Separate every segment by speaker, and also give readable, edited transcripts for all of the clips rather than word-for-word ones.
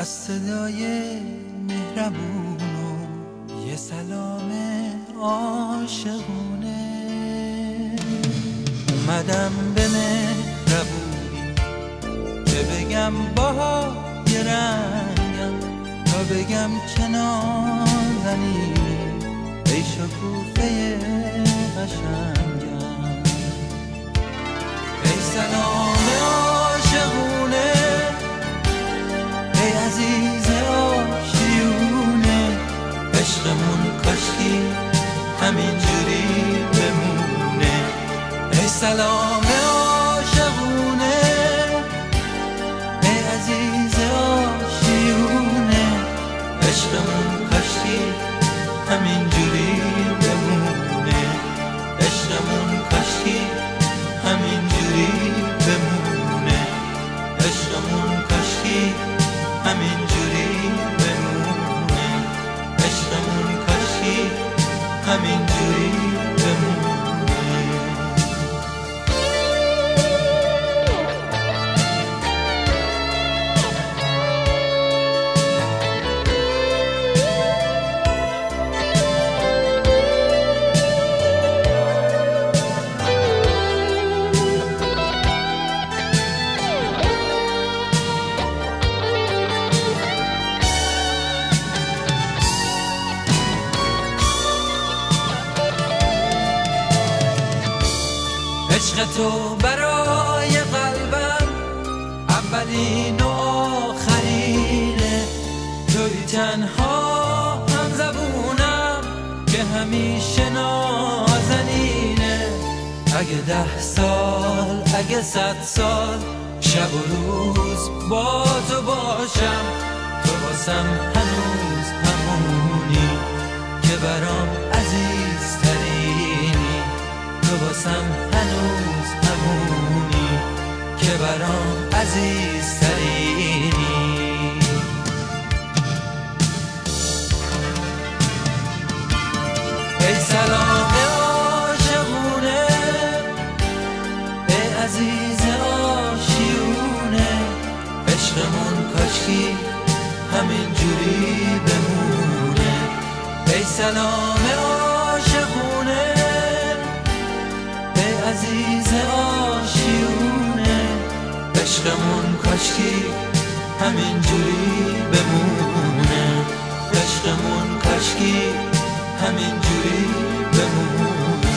Speaker 1: از صدای مهربون و یه سلام عاشقونه اومدم به مهربونی که بگم باهای رنگم تا بگم کنازنی ای شکوفه قشنگم ای سلام عاشقونه ای عزیز آشیونه عشقمون کاشکی همینجوری بمونه ای سلام عاشقونه ای عزیز آشیونه عشقمون کاشکی همینجوری بمونه عشقمون کاشکی همینجوری بمونه عشقمون کاشکی همینجوری بمونه عشقمون کاشکی همینجوری بمونه عشق تو برای قلبم اولین و آخرینه توی تنها هم زبونم که همیشه نازنینه اگه 10 سال اگه 100 سال شب و روز با تو باشم تو واسم هنوز همونی که برام عزیزترینی تو واسم هنوز همونی که برام عزیزترینی ای سلام عاشقونه ای عزیز آشیونه عشقمون کاشکی همینجوری بمونه ای سلام عاشقونه عزیز آشیونه عشقمون کاشکی همینجوری بمونه عشقمون کاشکی همینجوری بمونه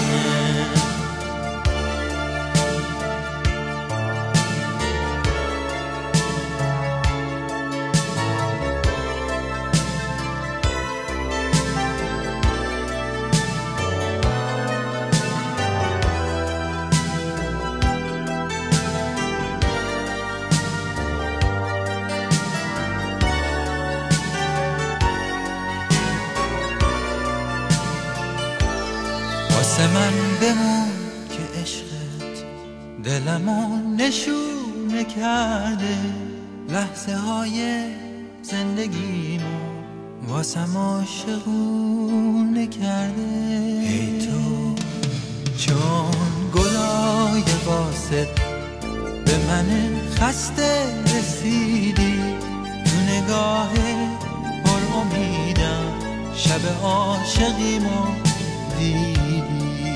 Speaker 1: واسه من بمون که عشقت دلمو نشونه کرده لحظه های زندگیمو واسم عاشقونه کرده ای تو چون گلای واسط به من خسته رسیدی تو نگاه پر امیدم شب عاشقیمو دیدی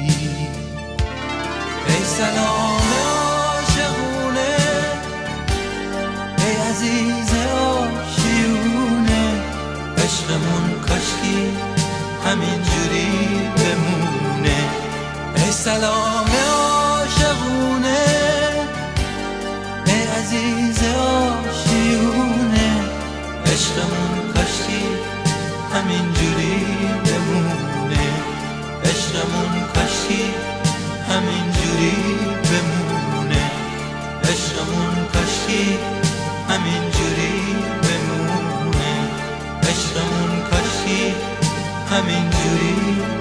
Speaker 1: ای سلام عاشقونه ای عزیز آشیونه عشقمون کاشکی همینجوری بمونه ای سلام عاشقونه ای عزیز آشیونه عشقمون کاشکی همینجوری بمونه عشقمون کاشکی همینجوری بمونه عشقمون کاشکی همینجوری بمونه عشقمون کاشکی همینجوری